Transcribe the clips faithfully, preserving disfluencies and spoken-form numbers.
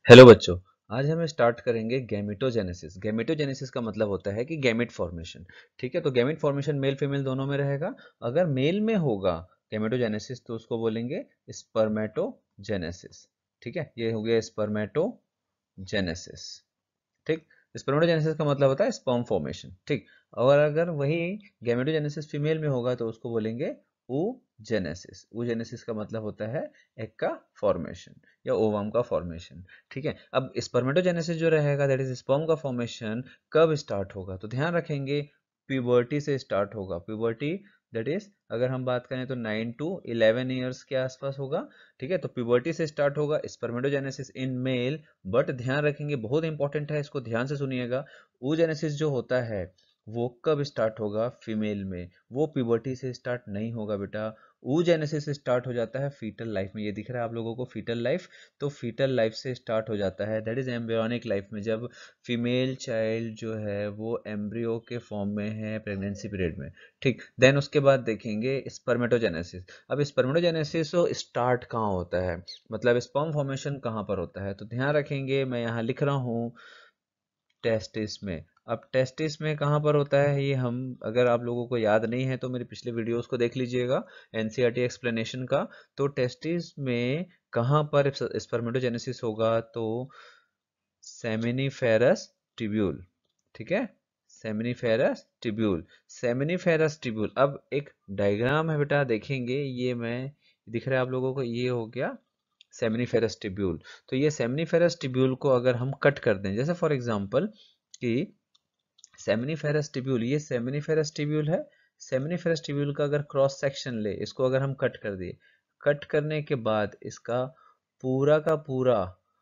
Hello बच्चों। आज हम स्टार्ट करेंगे गैमेटोजेनेसिस। गैमेटोजेनेसिस का मतलब होता है कि गैमेट फॉर्मेशन। ठीक है, तो गैमेट फॉर्मेशन मेल फीमेल दोनों में रहेगा। अगर मेल में होगा गैमेटोजेनेसिस तो उसको बोलेंगे स्पर्मेटोजेनेसिस। ठीक है, ये हो गया स्पर्मेटोजेनेसिस। ठीक, स्पर्मेटोजेनेसिस का मतलब होता है स्पर्म फॉर्मेशन। ठीक, और अगर वही गैमेटोजेनेसिस फीमेल में होगा तो उसको बोलेंगे oogenesis। oogenesis का मतलब होता है एग का फॉर्मेशन या ओवम का फॉर्मेशन। ठीक है, अब स्पर्मेटोजेनेसिस जो रहेगा दैट इज स्पर्म का फॉर्मेशन कब स्टार्ट होगा, तो ध्यान रखेंगे प्यूबर्टी से स्टार्ट होगा। प्यूबर्टी दैट इज अगर हम बात करें तो नाइन टू इलेवन ईयर्स के आसपास होगा। ठीक है, तो प्यूबर्टी से स्टार्ट होगा स्पर्मेटोजेनेसिस इन मेल। बट ध्यान रखेंगे, बहुत इंपॉर्टेंट है, इसको ध्यान से सुनिएगा। oogenesis जो होता है वो कब स्टार्ट होगा, फीमेल में। वो प्यूबर्टी से स्टार्ट नहीं होगा बेटा। oogenesis स्टार्ट हो जाता है फीटल लाइफ में। ये दिख रहा है आप लोगों को फीटल लाइफ, तो फीटल लाइफ से स्टार्ट हो जाता है, दैट इज एम्ब्रियोनिक लाइफ में, जब फीमेल चाइल्ड जो है वो एम्ब्रियो के फॉर्म में है प्रेगनेंसी पीरियड में। ठीक, देन उसके बाद देखेंगे स्पर्मेटोजेनेसिस। अब स्पर्मेटोजेनेसिस स्टार्ट कहाँ होता है, मतलब स्पर्म फॉर्मेशन कहाँ पर होता है, तो ध्यान रखेंगे मैं यहाँ लिख रहा हूँ टेस्टिस में। अब टेस्टिस में कहाँ पर होता है ये, हम अगर आप लोगों को याद नहीं है तो मेरे पिछले वीडियोस को देख लीजिएगा एनसीईआरटी एक्सप्लेनेशन का। तो टेस्टिस में कहाँ पर स्पर्मेटोजेनेसिस होगा, तो सेमिनिफेरस ट्यूब्यूल। ठीक है, सेमिनिफेरस ट्यूब्यूल। सेमिनिफेरस ट्यूब्यूल, अब एक डायग्राम है बेटा, देखेंगे ये मैं दिख रहा है आप लोगों को, ये हो गया सेमिनिफेरस ट्यूब्यूल। तो ये सेमिनिफेरस ट्यूब्यूल को अगर हम कट कर दें, जैसे फॉर एग्जांपल कि सेमिनिफेरस ट्यूब्यूल, ये सेमिनिफेरस ट्यूब्यूल है। सेमिनिफेरस ट्यूब्यूल का अगर क्रॉस सेक्शन ले, इसको अगर हम कट कर दिए, कट करने के बाद इसका पूरा का पूरा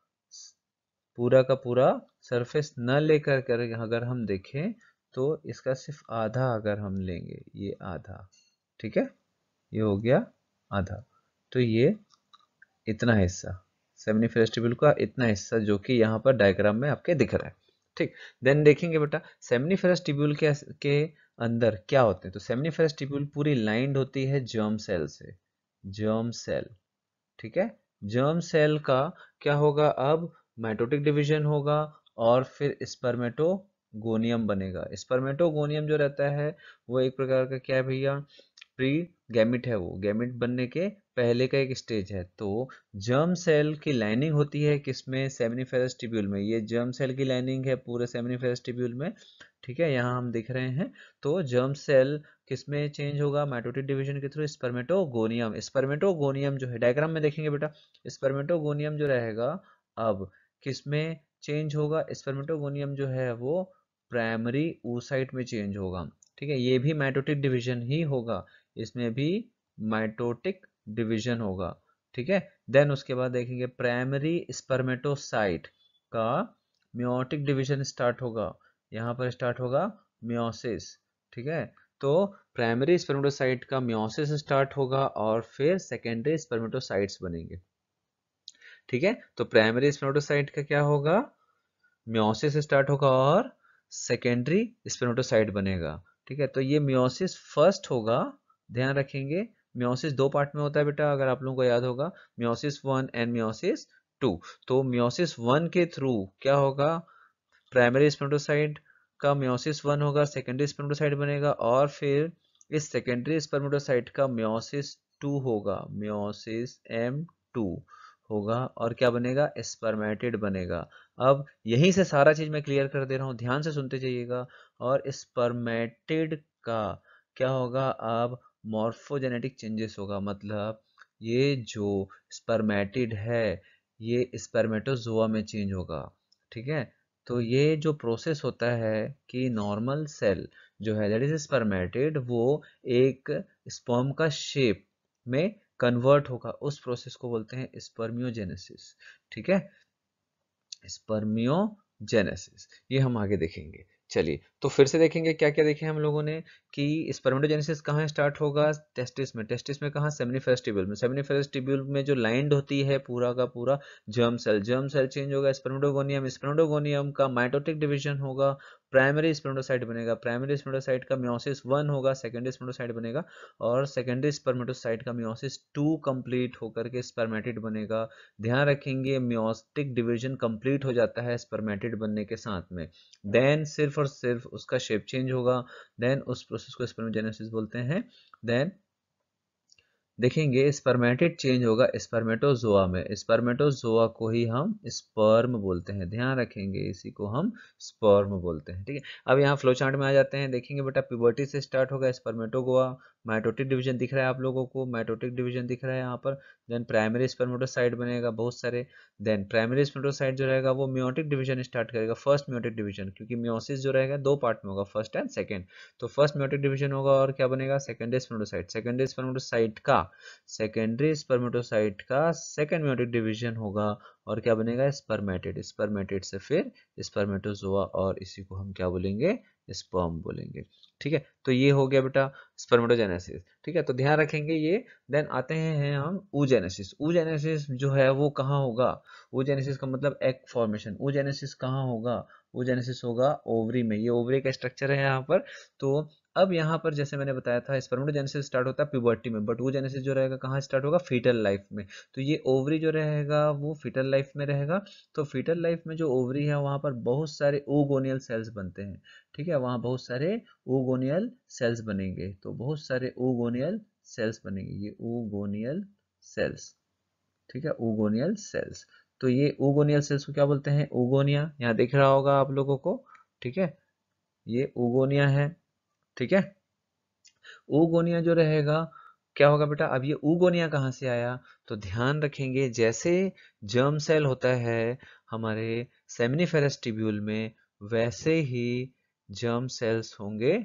पूरा का पूरा सरफेस न लेकर कर अगर हम देखें तो इसका सिर्फ आधा अगर हम लेंगे, ये आधा, ठीक है, ये हो गया आधा। तो ये इतना हिस्सा सेमिनिफेरस ट्यूब्यूल का, इतना हिस्सा जो कि यहाँ पर डायग्राम में आपके दिख रहा है। ठीक, देन देखेंगे बेटा सेमिनिफेरस ट्यूब्यूल के के अंदर क्या होते हैं, तो सेमिनिफेरस ट्यूब्यूल पूरी लाइंड होती है जर्म सेल से। जर्म सेल, ठीक है, जर्म सेल का क्या होगा, अब माइटोटिक डिवीजन होगा और फिर स्पर्मेटोगोनियम बनेगा। स्पर्मेटोगोनियम जो रहता है वो एक प्रकार का क्या है भैया, प्री गैमिट है, वो गैमिट बनने के पहले का एक स्टेज है। तो जर्म सेल की लाइनिंग होती है किसमें, सेमिनिफेरस ट्यूब्यूल में। ये जर्म सेल की लाइनिंग है पूरे सेमिनिफेरस ट्यूब्यूल में। ठीक है, यहाँ हम दिख रहे हैं। तो जर्म सेल किसमें चेंज होगा, माइटोटिक डिवीजन के थ्रू स्पर्मेटोगोनियम। स्पर्मेटोगोनियम जो है डायग्राम में देखेंगे बेटा, स्पर्मेटोगोनियम जो रहेगा अब किसमें चेंज होगा, स्पर्मेटोगोनियम जो है वो प्राइमरी oocyte में चेंज होगा। ठीक है, ये भी माइटोटिक डिवीजन ही होगा, इसमें भी माइटोटिक डिवीजन होगा। ठीक है, देन उसके बाद देखेंगे प्राइमरी स्पर्मेटोसाइट का मियोटिक डिवीजन स्टार्ट होगा। यहाँ पर स्टार्ट होगा मियोसिस। ठीक है, तो प्राइमरी स्पर्मेटोसाइट का मियोसिस स्टार्ट होगा और फिर सेकेंडरी स्पर्मेटोसाइट्स बनेंगे। ठीक है, तो प्राइमरी स्पर्मेटोसाइट का क्या होगा, मियोसिस स्टार्ट होगा और सेकेंडरी स्पर्मेटोसाइट बनेगा। ठीक है, तो ये मियोसिस फर्स्ट होगा, ध्यान रखेंगे। मियोसिस दो पार्ट में होता है बेटा, अगर आप लोगों को याद होगा, meiosis one and meiosis two. तो मियोसिस वन के थ्रू क्या होगा, प्राइमरी स्पर्मेटोसाइट का मियोसिस वन होगा, सेकेंडरी स्पर्मेटोसाइट बनेगा और फिर इस सेकेंडरी स्पर्मेटोसाइट का मियोसिस टू होगा, मियोसिस एम टू होगा और क्या बनेगा, स्पर्मेटिड बनेगा। अब यहीं से सारा चीज मैं क्लियर कर दे रहा हूं, ध्यान से सुनते जाइएगा। और स्पर्मेटिड का क्या होगा, अब मॉर्फोजेनेटिक चेंजेस होगा, मतलब ये जो स्पर्मेटिड है ये स्पर्मेटोजोआ में चेंज होगा। ठीक है, तो ये जो प्रोसेस होता है कि नॉर्मल सेल जो है दैट इज स्पर्मेटिड, वो एक स्पर्म का शेप में कन्वर्ट होगा, उस प्रोसेस को बोलते हैं स्पर्मियोजेनेसिस। ठीक है, स्पर्मियोजेनेसिस, ये हम आगे देखेंगे। चलिए, तो फिर से देखेंगे क्या क्या देखे हम लोगों ने कि स्पर्मेटोजेनेसिस कहाँ स्टार्ट होगा, टेस्टिस में। टेस्टिस में कहाँ, सेमिनिफेरस ट्यूब्यूल में। सेमिनिफेरस ट्यूब्यूल में जो लाइंड होती है पूरा का पूरा germ cell, germ cell change होगा स्पर्मेटोगोनियम, स्पर्मेटोगोनियम का माइटोटिक डिवीजन होगा, प्राइमरी स्पर्मेटोसाइट बनेगा, प्राइमरी स्पर्मेटोसाइट का मियोसिस वन होगा, सेकेंडरी स्पर्मेटोसाइट बनेगा, और सेकेंडरी स्पर्मेटोसाइट का मियोसिस टू कंप्लीट होकर के स्पर्मेटिड बनेगा। ध्यान रखेंगे मियोटिक डिवीजन कंप्लीट हो जाता है स्पर्मेटिड बनने के साथ में, देन सिर्फ और सिर्फ उसका शेप चेंज होगा, देन उस प्रोसेस को स्पर्मेटोजेनेसिस बोलते हैं। देन देखेंगे स्पर्मेटिड चेंज होगा स्पर्मेटोजोआ में, स्पर्मेटोजोआ को ही हम स्पर्म बोलते हैं, ध्यान रखेंगे इसी को हम स्पर्म बोलते हैं, ठीक है। अब यहाँ फ्लो चार्ट में आ जाते हैं, देखेंगे बेटा प्यूबर्टी से स्टार्ट होगा स्पर्मेटोगोआ, माइटोटिक डिवीजन दिख रहा है आप लोगों को, माइटोटिक डिवीजन दिख रहा है यहाँ पर, देन प्राइमरी स्पर्मेटोसाइट बनेगा बहुत सारे, देन प्राइमरी स्पर्मेटोसाइट जो रहेगा वो मियोटिक डिवीजन स्टार्ट करेगा, फर्स्ट मियोटिक डिवीजन, क्योंकि मियोसिस जो रहेगा दो पार्ट में होगा, फर्स्ट एंड सेकेंड, तो फर्स्ट मियोटिक डिवीजन होगा और क्या बनेगा, सेकेंडरी स्पर्मेटोसाइट, सेकेंडरी स्पर्मेटोसाइट का सेकेंडरी स्पर्मेटोसाइट का सेकेंड मियोटिक डिवीजन होगा और क्या बनेगा, स्पर्मेटिड, स्पर्मेटिड से फिर स्पर्मेटोजोआ, और इसी को हम क्या बोलेंगे, स्पर्म बोलेंगे, ठीक है। तो ये हो गया बेटा स्पर्मेटोजेनेसिस, ठीक है। तो ध्यान रखेंगे ये। देन आते हैं हम oogenesis। oogenesis जो है वो कहाँ होगा, oogenesis का मतलब एग फॉर्मेशन, oogenesis कहाँ होगा, oogenesis होगा ओवरी में, ये ओवरी का स्ट्रक्चर है यहाँ पर। तो अब यहाँ पर जैसे मैंने बताया था स्पर्मेटोजेनेसिस स्टार्ट होता है प्यूबर्टी में, बट oogenesis जो रहेगा कहाँ स्टार्ट होगा, फीटल लाइफ में। तो ये ओवरी जो रहेगा वो फीटल लाइफ में रहेगा। तो फीटल लाइफ में जो ओवरी है वहाँ पर बहुत सारे oogonal सेल्स बनते हैं, ठीक है, वहाँ बहुत सारे oogonal सेल्स बनेंगे, तो बहुत सारे oogonal सेल्स बनेंगे, ये oogonal सेल्स, ठीक है, oogonal सेल्स। तो ये oogonal सेल्स को क्या बोलते हैं, oogonia, यहाँ दिख रहा होगा आप लोगों को, ठीक है, ये oogonia है, ठीक है। oogonia जो रहेगा क्या होगा बेटा, अब ये oogonia कहाँ से आया, तो ध्यान रखेंगे जैसे जर्म सेल होता है हमारे सेमिनिफेरस ट्यूब्यूल में, वैसे ही जर्म सेल्स होंगे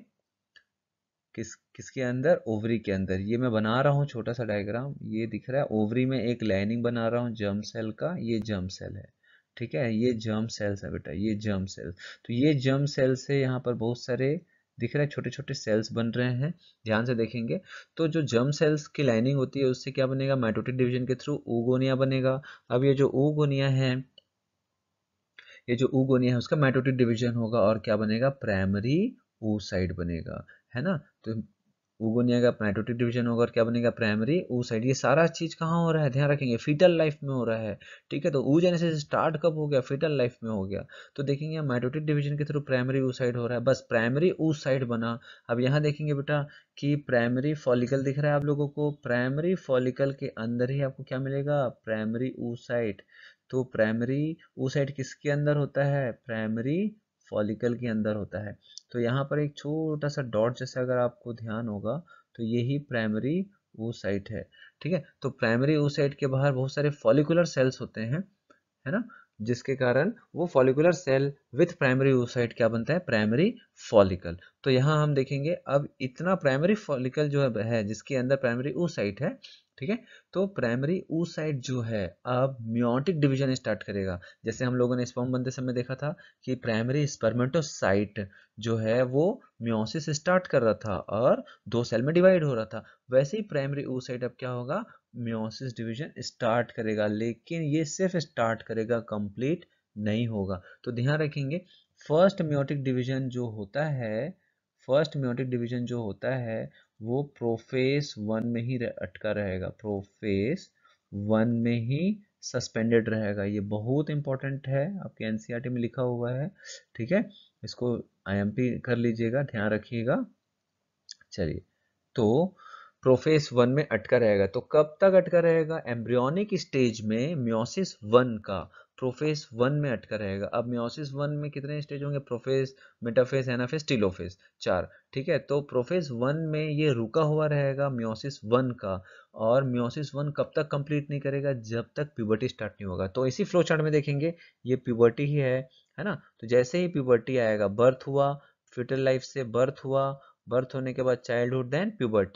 किस किसके अंदर, ओवरी के अंदर। ये मैं बना रहा हूँ छोटा सा डायग्राम, ये दिख रहा है ओवरी में एक लाइनिंग बना रहा हूँ जर्म सेल का, ये जर्म सेल है, ठीक है, ये जर्म सेल्स है बेटा, ये जर्म सेल। तो ये जर्म सेल से यहाँ पर बहुत सारे दिख रहे हैं छोटे छोटे सेल्स बन रहे हैं, ध्यान से देखेंगे। तो जो जर्म सेल्स की लाइनिंग होती है उससे क्या बनेगा, माइटोटिक डिवीजन के थ्रू oogonia बनेगा। अब ये जो oogonia है, ये जो oogonia है उसका माइटोटिक डिवीजन होगा और क्या बनेगा, प्राइमरी oocyte बनेगा, है ना। तो oogonia का माइटोटिक डिवीजन होगा और क्या बनेगा, प्राइमरी oocyte। ये सारा चीज कहाँ हो रहा है, ध्यान रखेंगे फीटल लाइफ में हो रहा है, ठीक है। तो oogenesis स्टार्ट कब हो गया, फीटल लाइफ में हो गया। तो देखेंगे माइटोटिक डिवीजन के थ्रू प्राइमरी oocyte हो रहा है, बस प्राइमरी oocyte बना। अब यहाँ देखेंगे बेटा कि प्राइमरी फॉलिकल दिख रहा है आप लोगों को, प्राइमरी फॉलिकल के अंदर ही आपको क्या मिलेगा, प्राइमरी oocyte। तो प्राइमरी oocyte किसके अंदर होता है, प्राइमरी फॉलिकल के अंदर होता है। तो यहाँ पर एक छोटा सा डॉट जैसा अगर आपको ध्यान होगा तो यही प्राइमरी oocyte है, ठीक है। तो प्राइमरी oocyte के बाहर बहुत सारे फॉलिकुलर सेल्स होते हैं, है ना, जिसके कारण वो follicular cell with primary oocyte क्या बनता है, प्राइमरी फॉलिकल। तो यहाँ हम देखेंगे अब इतना प्राइमरी फॉलिकल जो है जिसके अंदर प्राइमरी oocyte है, ठीक है। तो प्राइमरी oocyte जो है अब मियोटिक डिवीजन स्टार्ट करेगा। जैसे हम लोगों ने स्पर्म बनते समय देखा था कि प्राइमरी स्पर्मेटोसाइट जो है वो मियोसिस स्टार्ट कर रहा था और दो सेल में डिवाइड हो रहा था, वैसे ही प्राइमरी oocyte अब क्या होगा, मियोसिस डिवीजन स्टार्ट करेगा, लेकिन ये सिर्फ स्टार्ट करेगा, कंप्लीट नहीं होगा। तो ध्यान रखेंगे फर्स्ट मियोटिक डिवीजन जो होता है, फर्स्ट मियोटिक डिवीजन जो होता है वो प्रोफेस वन में ही अटका रहेगा, प्रोफेस वन में ही सस्पेंडेड रहेगा। ये बहुत इंपॉर्टेंट है, आपके एनसीईआरटी में लिखा हुआ है, ठीक है, इसको आईएमपी कर लीजिएगा, ध्यान रखिएगा। चलिए, तो प्रोफेस वन में अटका रहेगा, तो कब तक अटका रहेगा, एम्ब्रियोनिक स्टेज में मियोसिस वन का प्रोफेस वन में अटका रहेगा। अब मियोसिस वन में कितने स्टेज होंगे, प्रोफेस, मेटाफेस, एनाफेस, टीलोफेस, चार, ठीक है। तो प्रोफेस वन में ये रुका हुआ रहेगा मियोसिस वन का, और मियोसिस वन कब तक कंप्लीट नहीं करेगा, जब तक प्यूबर्टी स्टार्ट नहीं होगा। तो इसी फ्लो चार्ट में देखेंगे ये प्यूबर्टी ही है है ना। तो जैसे ही प्यूबर्टी आएगा, बर्थ हुआ, फिटल लाइफ से बर्थ हुआ, बर्थ होने के बाद childhood, then puberty,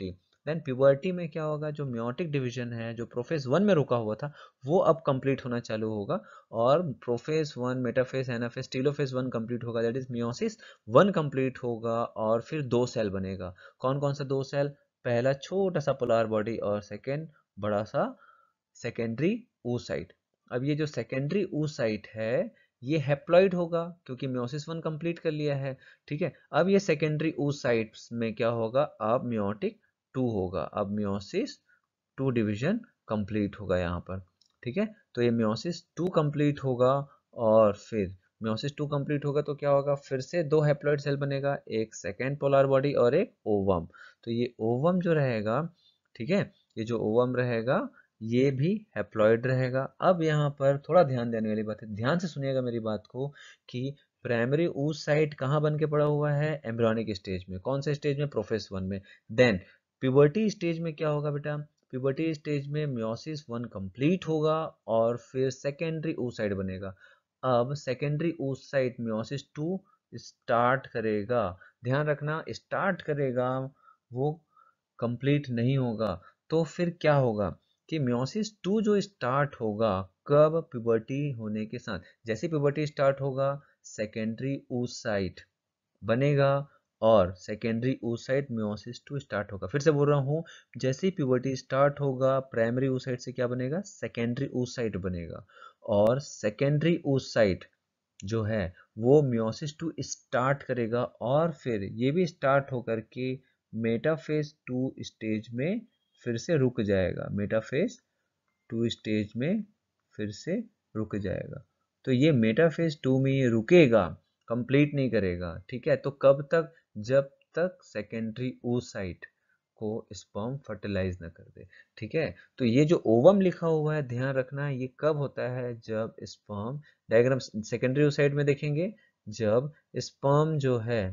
then puberty में क्या होगा, जो मियोटिक डिवीजन है जो प्रोफेज वन में रुका हुआ था वो अब कंप्लीट होना चालू होगा, और prophase one, metaphase, anaphase, telophase one complete होगा, that is meiosis one complete होगा, और फिर दो सेल बनेगा। कौन कौन सा दो सेल? पहला छोटा सा पोलर बॉडी, और सेकेंड बड़ा सा सेकेंडरी oocyte। अब ये जो सेकेंडरी oocyte है ये हैप्लॉइड होगा क्योंकि मियोसिस वन कंप्लीट कर लिया है, ठीक है। अब ये सेकेंडरी oocytes में क्या होगा, अब मियोटिक टू होगा, अब मियोसिस टू डिवीजन कंप्लीट होगा यहाँ पर, ठीक है। तो ये मियोसिस टू कंप्लीट होगा, और फिर मियोसिस टू कंप्लीट होगा तो क्या होगा, फिर से दो हैप्लॉइड सेल बनेगा, एक सेकेंड पोलर बॉडी और एक ओवम। तो ये ओवम जो रहेगा, ठीक है, ये जो ओवम रहेगा ये भी हैप्लॉइड रहेगा। अब यहाँ पर थोड़ा ध्यान देने वाली बात है, ध्यान से सुनिएगा मेरी बात को, कि प्राइमरी oocyte कहाँ बन के पड़ा हुआ है, एम्ब्रियोनिक स्टेज में। कौन से स्टेज में? प्रोफेज वन में। देन प्यूबर्टी स्टेज में क्या होगा बेटा, प्यूबर्टी स्टेज में मियोसिस वन कंप्लीट होगा, और फिर सेकेंडरी oocyte बनेगा। अब secondary oocyte meiosis two start करेगा, ध्यान रखना स्टार्ट करेगा, वो कंप्लीट नहीं होगा। तो फिर क्या होगा कि मियोसिस टू जो स्टार्ट होगा, कब? प्यूबर्टी होने के साथ। जैसे प्यूबर्टी स्टार्ट होगा सेकेंडरी oocyte बनेगा, और secondary oocyte meiosis two start होगा। फिर से बोल रहा हूँ, जैसे प्यूबर्टी स्टार्ट होगा प्राइमरी oocyte से क्या बनेगा, सेकेंडरी oocyte बनेगा, और सेकेंडरी oocyte जो है वो मियोसिस टू स्टार्ट करेगा, और फिर ये भी स्टार्ट होकर के मेटाफेज टू स्टेज में फिर से रुक जाएगा, मेटाफेज टू स्टेज में फिर से रुक जाएगा। तो ये मेटाफेज टू में ये रुकेगा, कंप्लीट नहीं करेगा, ठीक है। तो कब तक? जब तक सेकेंडरी oocyte को स्पर्म फर्टिलाइज ना कर दे, ठीक है। तो ये जो ओवम लिखा हुआ है ध्यान रखना, ये कब होता है, जब स्पर्म, डायग्राम सेकेंडरी oocyte में देखेंगे, जब स्पर्म जो है,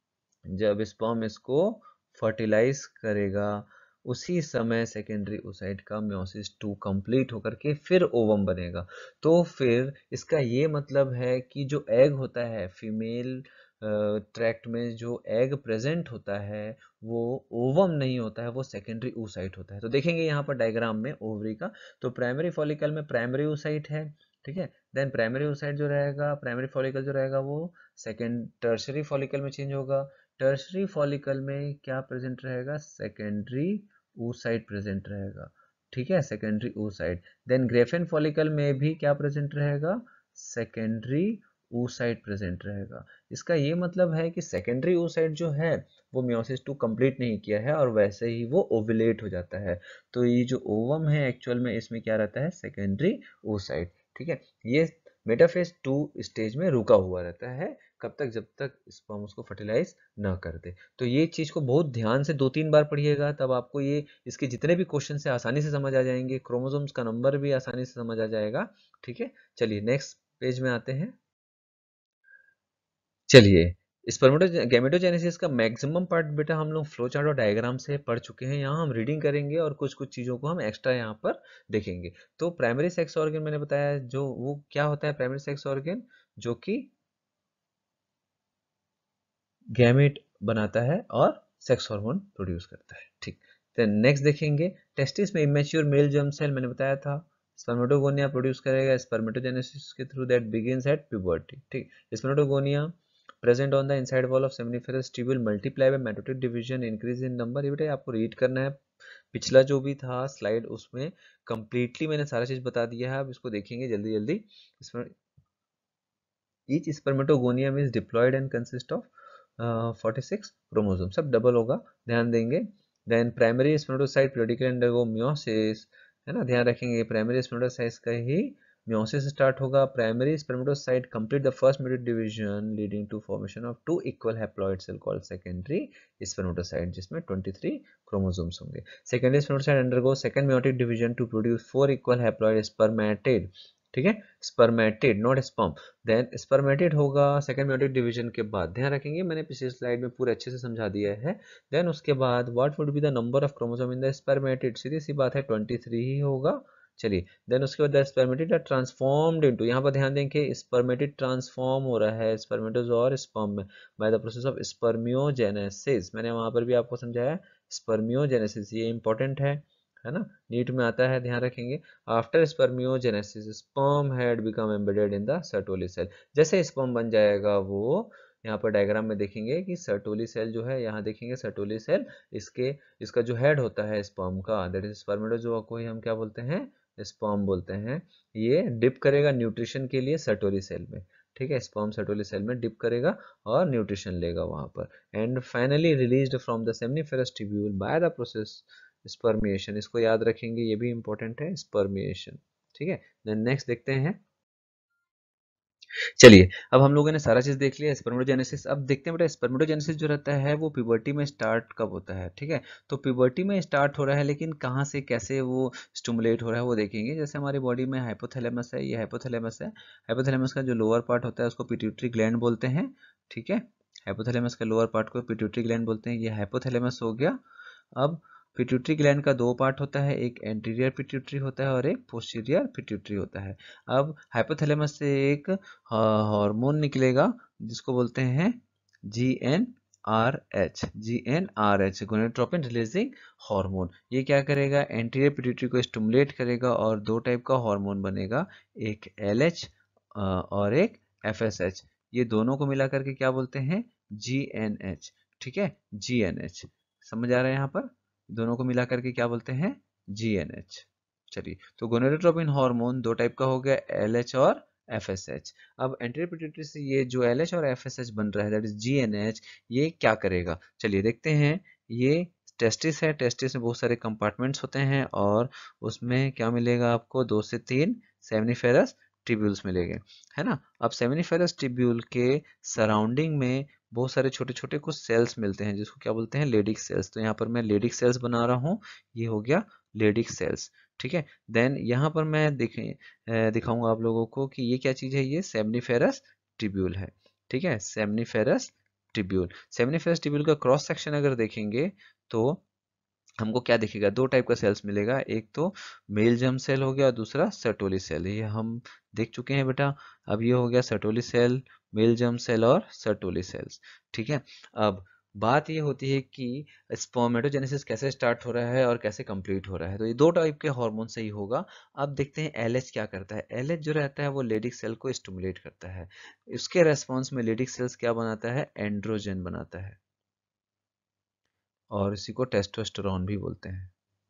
जब स्पर्म इसको फर्टिलाइज करेगा, उसी समय सेकेंडरी oocyte का मियोसिस टू कंप्लीट होकर के फिर ओवम बनेगा। तो फिर इसका ये मतलब है कि जो एग होता है फीमेल ट्रैक्ट में, जो एग प्रेजेंट होता है वो ओवम नहीं होता है, वो सेकेंडरी oocyte होता है। तो देखेंगे यहाँ पर डायग्राम में ओवरी का, तो प्राइमरी फॉलिकल में प्राइमरी oocyte है, ठीक है। देन प्राइमरी oocyte जो रहेगा, प्राइमरी फॉलिकल जो रहेगा वो सेकेंड टर्शरी फॉलिकल में चेंज होगा। टर्शरी फॉलिकल में क्या प्रेजेंट रहेगा, सेकेंडरी oocyte प्रेजेंट रहेगा, ठीक है, secondary oocyte। Then Graafian follicle में भी क्या प्रेजेंट रहेगा, सेकेंडरी oocyte प्रेजेंट रहेगा। इसका ये मतलब है कि सेकेंडरी oocyte जो है वो मियोसिस टू कंप्लीट नहीं किया है, और वैसे ही वो ओवुलेट हो जाता है। तो ये जो ओवम है एक्चुअल में इसमें क्या रहता है, सेकेंडरी oocyte, ठीक है। ये मेटाफेज टू स्टेज में रुका हुआ रहता है, कब तक? जब तक स्पर्म उसको फर्टिलाइज ना कर दे। तो ये चीज को बहुत ध्यान से दो तीन बार पढ़िएगा, तब आपको ये इसके जितने भी क्वेश्चन से आसानी से समझ आ जाएंगे, क्रोमोसोम्स का नंबर भी आसानी से समझ आ जाएगा, ठीक है। चलिए नेक्स्ट पेज में आते हैं। चलिए, स्पर्मेटो गैमेटोजेनेसिस का मैक्सिमम पार्ट बेटा हम लोग फ्लो चार्ट और डायग्राम से पढ़ चुके हैं। यहाँ हम रीडिंग करेंगे और कुछ कुछ चीज़ों को हम एक्स्ट्रा यहाँ पर देखेंगे। तो प्राइमरी सेक्स ऑर्गन मैंने बताया, जो वो क्या होता है प्राइमरी सेक्स ऑर्गन, जो कि गैमेट बनाता है और सेक्स हार्मोन प्रोड्यूस करता है, ठीक। देन नेक्स्ट देखेंगे, टेस्टिस में इमेच्योर मेल जर्म सेल मैंने बताया था, स्पर्मेटोगोनिया प्रोड्यूस करेगा स्पर्मेटोजेनेसिस के through, that begins at puberty, ठीक। Spermatogonia present on the inside wall of seminiferous tubule, multiply by mitotic division, increase in number. ये बेटा आपको रीड करना है, पिछला जो भी था स्लाइड उसमें कंप्लीटली मैंने सारा चीज बता दिया है, अब इसको देखेंगे जल्दी जल्दी। Each spermatogonium is diploid and consist of forty six chromosome, सब डबल होगा, ध्यान देंगे। Then primary spermatocyte periodically undergo meiosis, है ना, ध्यान रखेंगे प्राइमरी स्पर्मेटोसाइट का ही मियोसिस स्टार्ट होगा। Primary spermatocyte complete the first meiotic division leading to formation of two equal haploid cell called secondary spermatocyte, जिसमें ट्वेंटी थ्री क्रोमोसोम्स होंगे। Secondary spermatocyte undergo second meiotic division to produce four equal haploid spermatid, ठीक है, spermatid not sperm. Then spermatid होगा second meiotic division के बाद, ध्यान रखेंगे मैंने पिछले स्लाइड में पूरे अच्छे से समझा दिया है। देन उसके बाद what would be the number of chromosome in the spermatid, सीधी सी बात है ट्वेंटी थ्री ही होगा। चलिए, देन उसके बाद the spermatid are transformed into, यहाँ पर ध्यान दें कि स्पर्मेटिड ट्रांसफॉर्म हो रहा है स्पर्मेटोजोआ और स्पर्म में by the process of spermiogenesis, मैंने वहां पर भी आपको समझाया स्पर्मियोजेनेसिस, ये इंपॉर्टेंट है है ना, नीट में आता है, ध्यान रखेंगे। After spermiogenesis sperm had become embedded in the Sertoli cell, जैसे स्पर्म बन जाएगा वो, यहाँ पर डायग्राम में देखेंगे कि सर्टोली सेल जो है, यहाँ देखेंगे सर्टोली सेल, इसके इसका जो हेड होता है स्पर्म का, दैट इज स्पर्मेटोजोआ को ही हम क्या बोलते हैं, स्पर्म बोलते हैं। ये डिप करेगा न्यूट्रिशन के लिए सर्टोली सेल में, ठीक है, स्पर्म सर्टोली सेल में डिप करेगा और न्यूट्रिशन लेगा वहां पर, and finally released from the seminiferous tubule by the process spermiation, इसको याद रखेंगे, ये भी इंपॉर्टेंट है, स्पर्मिएशन, ठीक है। देन नेक्स्ट देखते हैं। चलिए, अब हम लोगों ने सारा चीज देख लिया स्पर्मेटोजेनेसिस। अब देखते हैं बेटा स्पर्मेटोजेनेसिस जो रहता है वो प्यूबर्टी में स्टार्ट कब होता है, ठीक है। तो प्यूबर्टी में स्टार्ट हो रहा है, लेकिन कहाँ से कैसे वो स्टिमुलेट हो रहा है वो देखेंगे। जैसे हमारी बॉडी में हाइपोथैलेमस है, ये हाइपोथैलेमस है, हाइपोथैलेमस का जो लोअर पार्ट होता है उसको पिट्यूटरी ग्लैंड बोलते हैं, ठीक है। हाइपोथैलेमस का लोअर पार्ट को पिट्यूटरी ग्लैंड बोलते हैं, ये हाइपोथैलेमस हो गया। अब पिट्यूटरी ग्लैंड का दो पार्ट होता है, एक एंटीरियर पिट्यूटरी होता है और एक पोस्टीरियर पिट्यूटरी होता है। अब हाइपोथैलेमस से एक हार्मोन निकलेगा जिसको बोलते हैं G N R H, G N R H, gonadotropin releasing hormone. ये क्या करेगा, एंटीरियर पिट्यूटरी को स्टिमुलेट करेगा और दो टाइप का हार्मोन बनेगा, एक एल एच और एक एफ एस एच। ये दोनों को मिला करके क्या बोलते हैं, जी एन एच, ठीक है, जी एन एच। समझ आ रहा है यहाँ पर, दोनों को मिला करके क्या बोलते हैं, जी एन एच। चलिए, तो गोनेडोट्रोपिन हार्मोन दो टाइप का हो गया, एल एच और एफ एस एच। अब एंटीरियर पिट्यूटरी से ये जो एल एच और एफ एस एच बन रहा है, that is G N H, ये क्या करेगा, चलिए देखते हैं। ये टेस्टिस है, टेस्टिस में बहुत सारे कंपार्टमेंट्स होते हैं और उसमें क्या मिलेगा आपको, दो से तीन सेमिनिफेरस ट्यूब्यूल्स मिलेंगे, है ना। अब सेमिनिफेरस ट्यूब्यूल के सराउंडिंग में बहुत सारे छोटे छोटे कुछ सेल्स मिलते हैं जिसको क्या बोलते हैं, लेडिक सेल्स। तो यहाँ पर मैं लेडिक सेल्स बना रहा हूँ, ये हो गया लेडिक सेल्स, ठीक है। देन यहाँ पर मैं दिखे दिखाऊंगा आप लोगों को कि ये क्या चीज है, ये सेमिनिफेरस ट्यूब्यूल है, ठीक है, सेमिनिफेरस ट्यूब्यूल। सेमिनिफेरस ट्यूब्यूल का क्रॉस सेक्शन अगर देखेंगे तो हमको क्या दिखेगा, दो टाइप का सेल्स मिलेगा, एक तो मेल जर्म सेल हो गया और दूसरा सर्टोली सेल, ये हम देख चुके हैं बेटा। अब ये हो गया Sertoli cell, male germ cell और सर्टोली सेल्स, ठीक है। अब बात ये होती है कि स्पर्मेटोजेनेसिस कैसे स्टार्ट हो रहा है और कैसे कंप्लीट हो रहा है, तो ये दो टाइप के हार्मोन से ही होगा। अब देखते हैं एलएच क्या करता है। एलएच जो रहता है वो लेडिक सेल को स्टिमुलेट करता है, इसके रेस्पॉन्स में लेडिक सेल्स क्या बनाता है, एंड्रोजन बनाता है, और इसी को टेस्टोस्टेरोन भी बोलते हैं,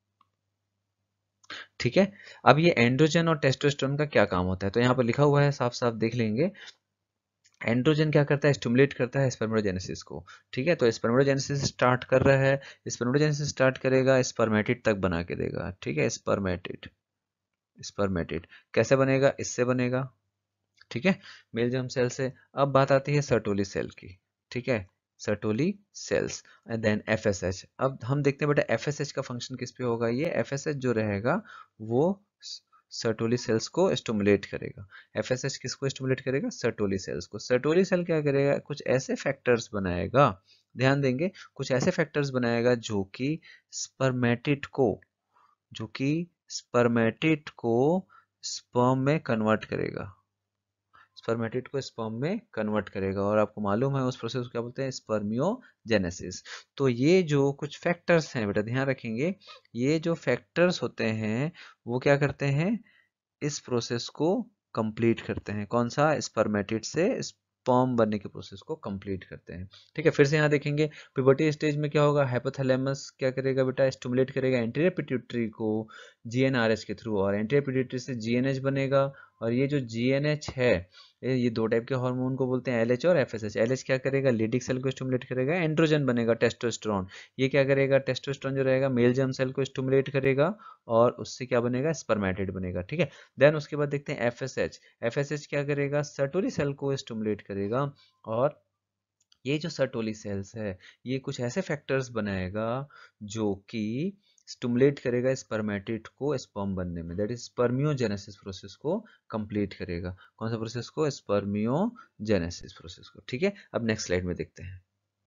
ठीक है। अब ये एंड्रोजन और टेस्टोस्टेरोन का क्या काम होता है, तो यहाँ पर लिखा हुआ है, साफ साफ देख लेंगे। एंड्रोजन क्या करता है, स्टिमुलेट करता है स्पर्मेटोजेनेसिस को, ठीक है। तो स्पर्मेटोजेनेसिस स्टार्ट कर रहा है, स्पर्मेटोजेनेसिस स्टार्ट करेगा, स्पर्मेटिड तक बना के देगा, ठीक है, स्पर्मेटिड। स्पर्मेटिड कैसे बनेगा, इससे बनेगा, ठीक है, मेल जर्म सेल से। अब बात आती है सर्टोली सेल की, ठीक है, Sertoli cells, and then FSH. अब हम देखते हैं बेटा एफएसएच का फंक्शन किस पे होगा, ये एफएसएच जो रहेगा वो सर्टोली सेल्स को स्टिमुलेट करेगा। एफएसएच किसको स्टिमुलेट करेगा, सर्टोली सेल्स को। सर्टोली सेल क्या करेगा, कुछ ऐसे फैक्टर्स बनाएगा, ध्यान देंगे, कुछ ऐसे फैक्टर्स बनाएगा जो कि स्पर्मेटिड को जो कि स्पर्मेटिड को स्पर्म में कन्वर्ट करेगा, स्पर्मेटिड को स्पर्म में कन्वर्ट करेगा, और आपको मालूम है उस प्रोसेस को क्या बोलते हैं, स्पर्मियोजेनेसिस। तो ये जो कुछ फैक्टर्स हैं बेटा, ध्यान रखेंगे, ये जो फैक्टर्स होते हैं वो क्या करते हैं, इस प्रोसेस को कंप्लीट करते हैं, कौन सा, स्पर्मेटिड से स्पर्म बनने के प्रोसेस को कंप्लीट करते हैं, ठीक है। फिर से यहाँ देखेंगे प्यूबर्टी स्टेज में क्या होगा, हाइपोथैलेमस क्या करेगा बेटा, स्टिमुलेट करेगा एंटीरियर पिट्यूटरी को जीएनआरएच के थ्रू, और एंटीरियर पिट्यूटरी से जीएनएच बनेगा, और ये जो जीएनएच है ये दो टाइप के हार्मोन को बोलते हैं, एलएच और एफएसएच। एलएच क्या करेगा, लेडिक सेल को स्टिमुलेट करेगा, एंड्रोजन बनेगा टेस्टोस्टेरोन। ये क्या करेगा, टेस्टोस्टेरोन जो रहेगा मेल जर्म सेल को स्टिमुलेट करेगा और उससे क्या बनेगा, स्पर्मेटिड बनेगा, ठीक है। देन उसके बाद देखते हैं एफएसएच। एफएसएच क्या करेगा, सर्टोली सेल को स्टिमुलेट करेगा, और ये जो सर्टोली सेल्स है ये कुछ ऐसे फैक्टर्स बनाएगा जो कि स्टिमुलेट करेगा स्पर्मेटिड को स्पर्म बनने में, दैट इज स्पर्मियोजेनेसिस प्रोसेस को कंप्लीट करेगा। कौन सा प्रोसेस को, स्पर्मियोजेनेसिस प्रोसेस को, ठीक है। अब नेक्स्ट स्लाइड में देखते हैं।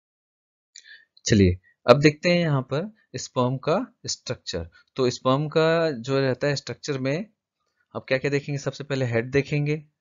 चलिए, अब देखते हैं यहाँ पर स्पर्म का स्ट्रक्चर। तो स्पर्म का जो रहता है स्ट्रक्चर में अब क्या क्या देखेंगे, सबसे पहले हेड देखेंगे,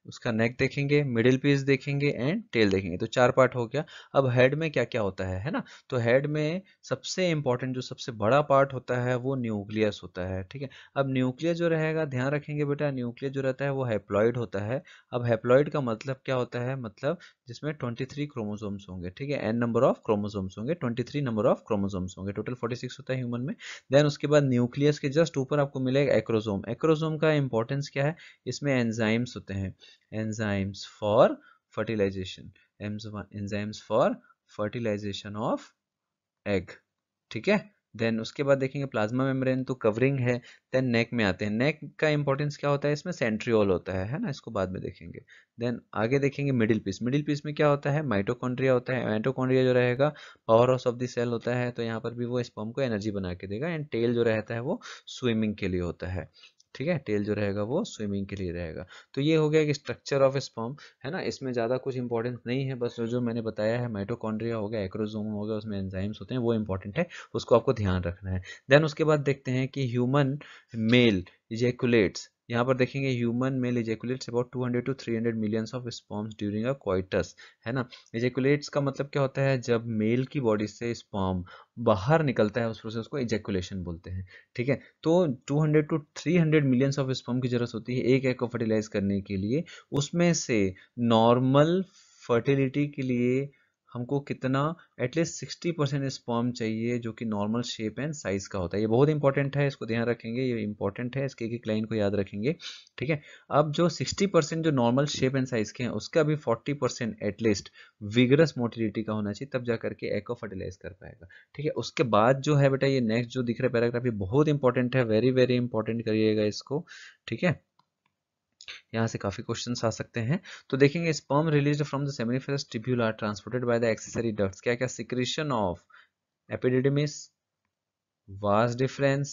उसका नेक देखेंगे, मिडिल पीस देखेंगे एंड टेल देखेंगे। तो चार पार्ट हो गया। अब हेड में क्या क्या होता है है ना। तो हेड में सबसे इंपॉर्टेंट जो सबसे बड़ा पार्ट होता है वो न्यूक्लियस होता है। ठीक है। अब न्यूक्लियस जो रहेगा, ध्यान रखेंगे बेटा, न्यूक्लियस जो रहता है वो हैप्लॉइड होता है। अब हैप्लॉइड का मतलब क्या होता है, मतलब जिसमें तेईस क्रोमोसोम्स होंगे। ठीक है। एन नंबर ऑफ क्रोमोसोम्स होंगे, तेईस नंबर ऑफ क्रोमोसोम्स होंगे, टोटल छियालीस होता है ह्यूमन में। देन उसके बाद न्यूक्लियस के जस्ट ऊपर आपको मिलेगा एक्रोसोम। एक्रोसोम का इंपॉर्टेंस क्या है, इसमें एंजाइम्स होते हैं, enzymes for fertilization, enzymes for fertilization of egg। ठीक है। देन उसके बाद देखेंगे प्लाज्मा मेम्ब्रेन तो कवरिंग है। देन नेक में आते हैं। नेक का इंपॉर्टेंस क्या होता है, इसमें सेंट्रियोल होता है है ना, इसको बाद में देखेंगे। देन आगे देखेंगे मिडिल पीस। मिडिल पीस में क्या होता है, माइटोकॉन्ड्रिया होता है। माइटोकॉन्ड्रिया जो रहेगा power house of the cell होता है, तो यहाँ पर भी वो स्पर्म को एनर्जी बना के देगा। एंड टेल जो रहता है वो स्विमिंग के लिए होता है। ठीक है। टेल जो रहेगा वो स्विमिंग के लिए रहेगा। तो ये हो गया कि स्ट्रक्चर ऑफ स्पर्म है ना, इसमें ज़्यादा कुछ इंपॉर्टेंस नहीं है, बस जो जो मैंने बताया है, माइटोकॉन्ड्रिया हो गया, एक्रोसोम हो गया, उसमें एंजाइम्स होते हैं, वो इंपॉर्टेंट है, उसको आपको ध्यान रखना है। देन उसके बाद देखते हैं कि ह्यूमन मेल इजैकुलेट्स। यहाँ पर देखेंगे human male ejaculates about two hundred to three hundred millions of sperms during a coitus है ना। इजैकुलेट्स का मतलब क्या होता है, जब मेल की बॉडी से स्पर्म बाहर निकलता है उस प्रोसेस को इजैकुलेशन बोलते हैं। ठीक है। तो two hundred to three hundred millions of sperm की जरूरत होती है एक एग को फर्टिलाइज करने के लिए। उसमें से नॉर्मल फर्टिलिटी के लिए हमको कितना, एटलीस्ट सिक्सटी परसेंट स्पर्म चाहिए जो कि नॉर्मल शेप एंड साइज का होता है। ये बहुत इंपॉर्टेंट है, इसको ध्यान रखेंगे, ये इंपॉर्टेंट है, इसके एक एक लाइन को याद रखेंगे। ठीक है। अब जो सिक्सटी परसेंट जो नॉर्मल शेप एंड साइज के हैं, उसका भी forty percent at least vigorous motility का होना चाहिए, तब जा करके एग को फर्टिलाइज कर पाएगा। ठीक है। उसके बाद जो है बेटा, ये नेक्स्ट जो दिख रहा है पैराग्राफ, ये बहुत इंपॉर्टेंट है, वेरी वेरी इंपॉर्टेंट करिएगा इसको। ठीक है। यहाँ से काफी क्वेश्चंस आ सकते हैं। तो देखेंगे sperm released from the seminiferous tubule are transported by the accessory ducts. क्या क्या, secretion of epididymis, vas deferens,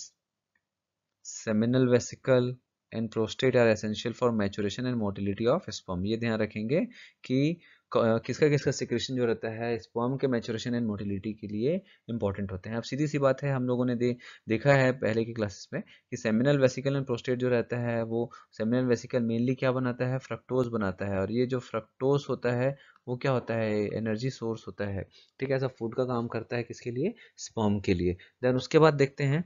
seminal vesicle and prostate are essential for maturation and motility of sperm. ये ध्यान रखेंगे कि किसका किसका सिक्रेशन जो रहता है स्पर्म के मैचुरेशन एंड मोटिलिटी के लिए इंपॉर्टेंट होते हैं। अब सीधी सी बात है, हम लोगों ने दे, देखा है पहले की क्लासेस में कि सेमिनल वेसिकल एंड प्रोस्टेट जो रहता है, वो सेमिनल वेसिकल मेनली क्या बनाता है, फ्रक्टोज बनाता है। और ये जो फ्रक्टोज होता है वो क्या होता है, एनर्जी सोर्स होता है। ठीक है। ऐसा फूड का काम करता है, किसके लिए, स्पर्म के लिए। देन उसके बाद देखते हैं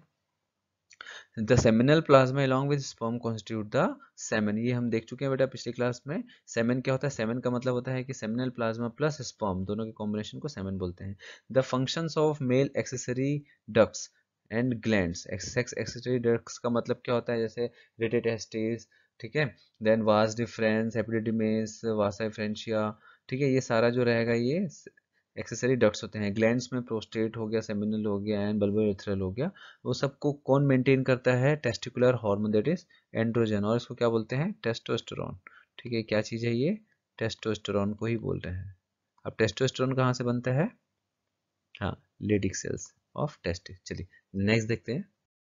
the seminal plasma along with sperm constitute the semen। ये हम देख चुके हैं बेटा पिछली क्लास में। सेमेन क्या होता है, सेमेन का मतलब होता है कि सेमिनल प्लाज्मा प्लस स्पर्म दोनों के कॉम्बिनेशन को सेमेन बोलते हैं। The functions of male accessory ducts and glands. Sex accessory ducts का मतलब क्या होता है, जैसे रेटेटेस्टिस, ठीक है, देन वास डिफरेंस, एपिडिडिमिस, वासा फ्रेंशिया। ठीक है। ये सारा जो रहेगा ये एक्सेसरी डक्ट्स होते हैं। ग्लैंड्स में प्रोस्टेट हो गया, सेमिनल हो गया एंड बल्बोरेथ्रल हो गया। वो सबको कौन मेंटेन करता है, testicular hormone that is androgen, और इसको क्या बोलते हैं, टेस्टोस्टेरोन। ठीक है। क्या चीज़ है ये, टेस्टोस्टेरोन को ही बोल रहे हैं। अब टेस्टोस्टेरोन कहाँ से बनता है, हाँ, लेडिक सेल्स ऑफ टेस्टिस। चलिए नेक्स्ट देखते हैं।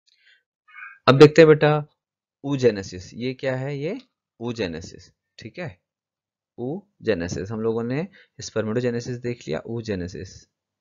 अब देखते हैं बेटा oogenesis। ये क्या है, ये oogenesis। ठीक है। oogenesis, हम लोगों ने स्पर्मेटोजेनेसिस देख लिया, oogenesis।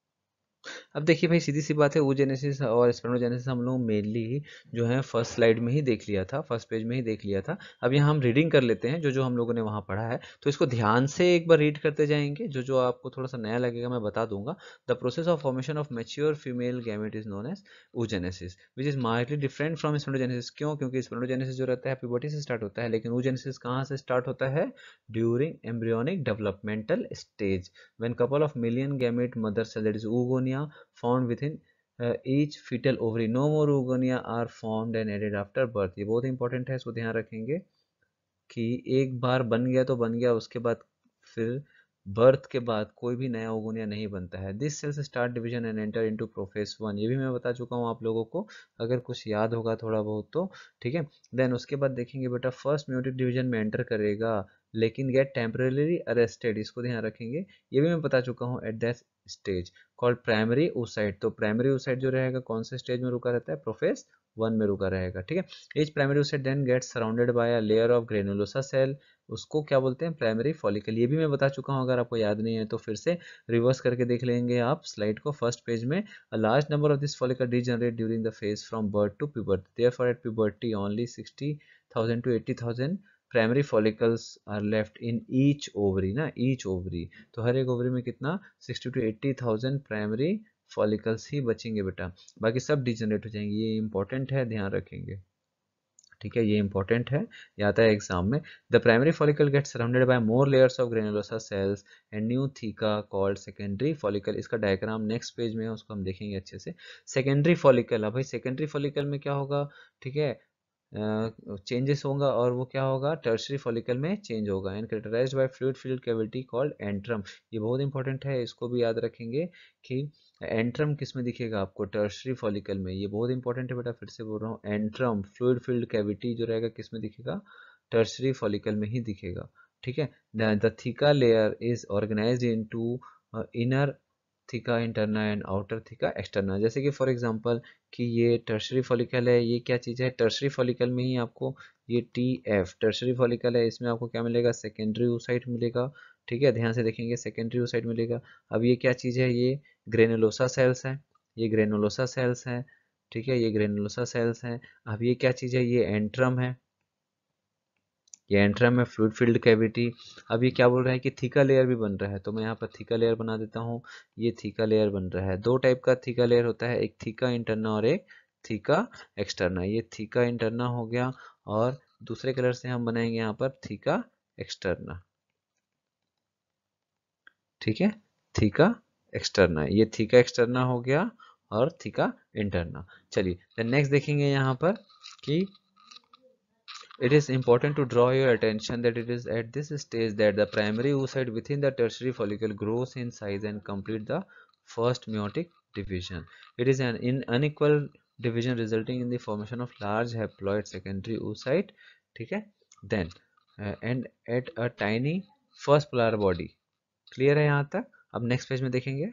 अब देखिए भाई, सीधी सी बात है, oogenesis और स्पर्मेटोजेनेसिस हम लोग मेनली जो है फर्स्ट स्लाइड में ही देख लिया था, फर्स्ट पेज में ही देख लिया था। अब यहाँ हम रीडिंग कर लेते हैं जो जो हम लोगों ने वहाँ पढ़ा है, तो इसको ध्यान से एक बार रीड करते जाएंगे। जो जो आपको थोड़ा सा नया लगेगा मैं बता दूंगा। The process of formation of mature female gamete is known as oogenesis which is markedly different from spermatogenesis. क्यों, क्योंकि स्पर्मेटोजेनेसिस जो रहता है प्यूबर्टी से स्टार्ट होता है, लेकिन oogenesis कहाँ से स्टार्ट होता है, during embryonic developmental stage, when couple of million gamete mother cell, that is oogonia, found within uh, each fetal ovary। no more oogonia are formed and added after birth। ये बहुत important है, इसको ध्यान रखेंगे कि एक बार बन गया तो बन गया, उसके बाद फिर बर्थ के बाद कोई भी नया ओगोनिया नहीं बनता है। This cells start division and enter into prophase one. ये भी मैं बता चुका हूँ आप लोगों को, अगर कुछ याद होगा थोड़ा बहुत तो। ठीक है। देन उसके बाद देखेंगे बेटा, फर्स्ट म्यूटिक डिवीजन में एंटर करेगा लेकिन गेट टेम्परेरी अरेस्टेड, इसको ध्यान रखेंगे। ये भी मैं बता चुका हूँ, at that stage called primary oocyte। तो प्राइमरी oocyte जो रहेगा कौन से स्टेज में रुका रहता है, प्रोफेस वन में रुका रहेगा। ठीक है। each primary oocyte then gets surrounded by a layer of granulosa cell, उसको क्या बोलते हैं, प्राइमरी फॉलिकल। ये भी मैं बता चुका हूँ, अगर आपको याद नहीं है तो फिर से रिवर्स करके देख लेंगे आप स्लाइड को, फर्स्ट पेज में। A large number of this follicle degenerate during the phase from birth to puberty, therefore at puberty only sixty thousand to eighty thousand primary follicles are left in each ovary ना, each ovary, तो हर एक ovary में कितना sixty to eighty thousand primary follicles ही बचेंगे बेटा, बाकी सब डिजनरेट हो जाएंगे। ये इंपॉर्टेंट है, ध्यान रखेंगे, ठीक है, ये इंपॉर्टेंट है, ये आता है एग्जाम में। The primary follicle gets surrounded by more layers of granulosa cells and new theca called secondary follicle. इसका डायग्राम नेक्स्ट पेज में है, उसको हम देखेंगे अच्छे से। सेकेंडरी फॉलिकल, अब भाई सेकेंडरी फॉलिकल में क्या होगा, ठीक है, चेंजेस होगा, और वो क्या होगा, टर्शरी फॉलिकल में चेंज होगा। And characterized by fluid filled cavity called antrum. ये बहुत इंपॉर्टेंट है, इसको भी याद रखेंगे कि एंट्रम किस में दिखेगा आपको, टर्शरी फॉलिकल में। ये बहुत इंपॉर्टेंट है बेटा, फिर से बोल रहा हूँ, एंट्रम फ्लूइड फिल्ड कैविटी जो रहेगा किस में दिखेगा, टर्शरी फॉलिकल में ही दिखेगा, ठीक है। The theca layer is organized into inner theca interna and outer theca externa. जैसे कि फॉर एग्जांपल कि ये टर्शरी फॉलिकल है, ये क्या चीज़ है, टर्शरी फॉलिकल में ही आपको ये टी एफ टर्शरी फॉलिकल है, इसमें आपको क्या मिलेगा, सेकेंडरी oocyte मिलेगा, ठीक है, ध्यान से देखेंगे, सेकेंडरी oocyte मिलेगा। अब ये क्या चीज़ है, ये ग्रेनुलोसा सेल्स है, ये ग्रेनुलोसा सेल्स है, ठीक है, ये ग्रेनुलोसा सेल्स हैं। अब ये क्या चीज़ है, ये एंट्रम है, ये एंट्रम है, फ्लूइड फील्ड कैविटी। अब ये क्या बोल रहा है कि थीका लेयर भी बन रहा है, तो मैं यहाँ पर थीका लेयर बना देता हूँ। ये थीका लेयर बन रहा है, दो टाइप का थीका लेयर होता है, एक थीका इंटरना और एक थीका एक्सटर्ना। ये थीका इंटरना हो गया, और दूसरे कलर से हम बनाएंगे यहाँ पर थीका एक्सटर्ना, ठीक है, थीका एक्सटर्ना, ये थीका एक्सटर्ना हो गया और थीका इंटरना। चलिए नेक्स्ट देखेंगे यहाँ पर कि it is important to draw your attention that it is at this stage that the primary oocyte within the tertiary follicle grows in size and complete the first meiotic division. It is an in unequal division resulting in the formation of large haploid secondary oocyte, ठीक है, then uh, and at a tiny first polar body. Clear है यहाँ तक? अब next page में देखेंगे।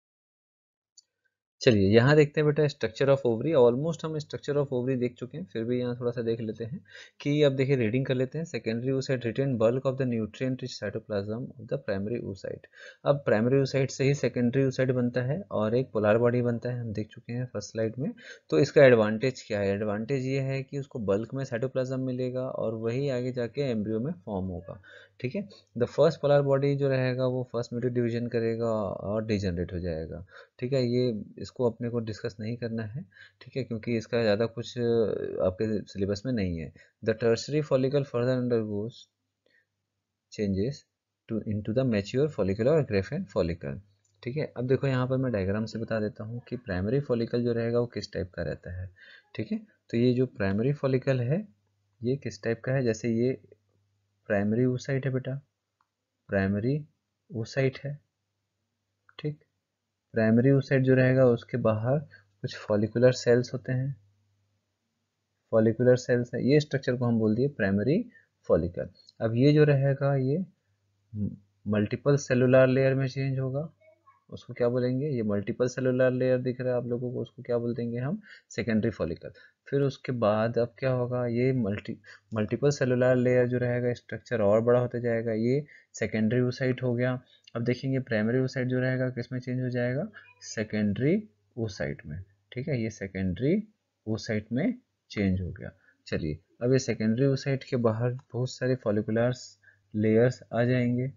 चलिए यहाँ देखते हैं बेटा स्ट्रक्चर ऑफ ओवरी। ऑलमोस्ट हम स्ट्रक्चर ऑफ ओवरी देख चुके हैं, फिर भी यहाँ थोड़ा सा देख लेते हैं कि अब देखिए रीडिंग कर लेते हैं। Secondary oocyte retain bulk of the nutrient rich cytoplasm of the primary oocyte। अब प्राइमरी oocyte से ही सेकेंडरी oocyte बनता है और एक पोलर बॉडी बनता है, हम देख चुके हैं फर्स्ट स्लाइड में। तो इसका एडवांटेज क्या है, एडवांटेज ये है कि उसको बल्क में साइटोप्लाज्म मिलेगा और वही आगे जाके एम्ब्रियो में फॉर्म होगा, ठीक है। द फर्स्ट पोलर बॉडी जो रहेगा वो फर्स्ट म्यूटेट डिवीजन करेगा और डिजनरेट हो जाएगा, ठीक है। ये इसको अपने को डिस्कस नहीं करना है, ठीक है, क्योंकि इसका ज़्यादा कुछ आपके सिलेबस में नहीं है। The tertiary follicle further undergoes changes to into the mature follicle और ग्रेफेन फॉलिकल, ठीक है। अब देखो यहाँ पर मैं डायग्राम से बता देता हूँ कि प्राइमरी फॉलिकल जो रहेगा वो किस टाइप का रहता है, ठीक है। तो ये जो प्राइमरी फॉलिकल है ये किस टाइप का है, जैसे ये प्राइमरी oocyte है बेटा, प्राइमरी oocyte है, ठीक। प्राइमरी oocyte जो रहेगा उसके बाहर कुछ फॉलिकुलर सेल्स होते हैं, फॉलिकुलर सेल्स है, ये स्ट्रक्चर को हम बोल दिए प्राइमरी फॉलिकल। अब ये जो रहेगा ये मल्टीपल सेलुलर लेयर में चेंज होगा, उसको क्या बोलेंगे, ये मल्टीपल सेलुलर लेयर दिख रहा है आप लोगों को, उसको क्या बोल देंगे हम, सेकेंडरी फॉलिकल। फिर उसके बाद अब क्या होगा, ये मल्टी मल्टीपल सेलुलर लेयर जो रहेगा स्ट्रक्चर और बड़ा होता जाएगा, ये सेकेंडरी oocyte हो गया। अब देखेंगे प्राइमरी oocyte जो रहेगा किस में चेंज हो जाएगा, सेकेंडरी oocyte में, ठीक है, ये सेकेंडरी oocyte में चेंज हो गया। चलिए अब ये सेकेंडरी oocyte के बाहर बहुत सारे फॉलिकुलर लेयर्स आ जाएंगे,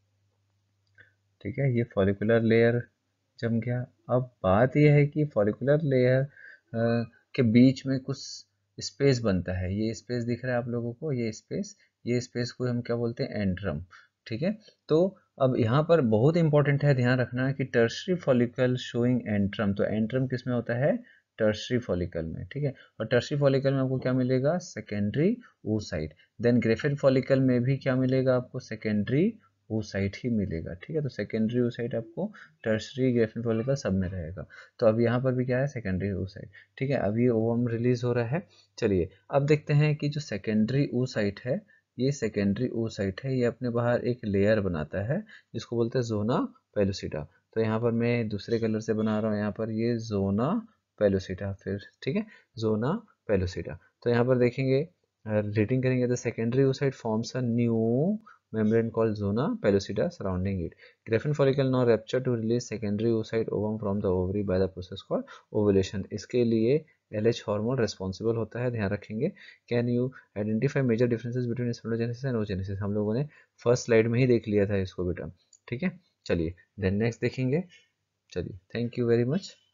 ठीक है, ये फॉलिकुलर लेयर जम गया। अब बात यह है कि फॉलिकुलर लेयर के बीच में कुछ स्पेस बनता है, ये स्पेस दिख रहा है आप लोगों को, ये स्पेस, ये स्पेस को हम क्या बोलते हैं, एंट्रम, ठीक है। तो अब यहाँ पर बहुत इंपॉर्टेंट है, ध्यान रखना कि टर्शरी फॉलिकल शोइंग एंट्रम, तो एंट्रम किस में होता है, टर्शरी फॉलिकल में, ठीक है। और टर्शरी फॉलिकल में आपको क्या मिलेगा, secondary oocyte। Then Graafian follicle में भी क्या मिलेगा आपको, सेकेंडरी oocyte ही मिलेगा, ठीक है। तो सेकेंडरी oocyte आपको टर्शरी ग्रेफेन फॉलिकल सब में रहेगा। तो अब यहाँ पर भी क्या है, सेकेंडरी oocyte, ठीक है। अब ये ओवम रिलीज हो रहा है। चलिए अब देखते हैं कि जो सेकेंडरी oocyte है, ये सेकेंडरी oocyte है, ये अपने बाहर एक लेयर बनाता है जिसको बोलते हैं जोना पेलुसिडा। तो यहाँ पर मैं दूसरे कलर से बना रहा हूँ, यहाँ पर ये जोना पेलुसिडा, फिर ठीक है, जोना पेलुसिडा। तो यहाँ पर देखेंगे रीडिंग करेंगे, तो secondary oocyte forms a new membrane called zona pellucida surrounding it. Graphic follicle now rupture to release secondary oocyte ovum from the ovary by the process called ovulation. इसके लिए L H hormone responsible होता है, ध्यान रखेंगे. Can you identify major differences between spermatogenesis and oogenesis? हम लोगों ने first slide में ही देख लिया था इसको बेटा. ठीक है, चलिए देन नेक्स्ट देखेंगे. चलिए, थैंक यू वेरी मच.